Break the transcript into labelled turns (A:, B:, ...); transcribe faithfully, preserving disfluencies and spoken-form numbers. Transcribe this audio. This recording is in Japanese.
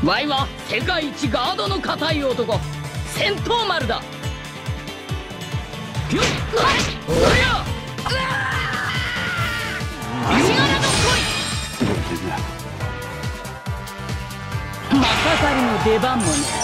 A: わいは世界一ガードの固い男、戦闘丸だ。ピュッおや足柄の恋まさかりの出番もね。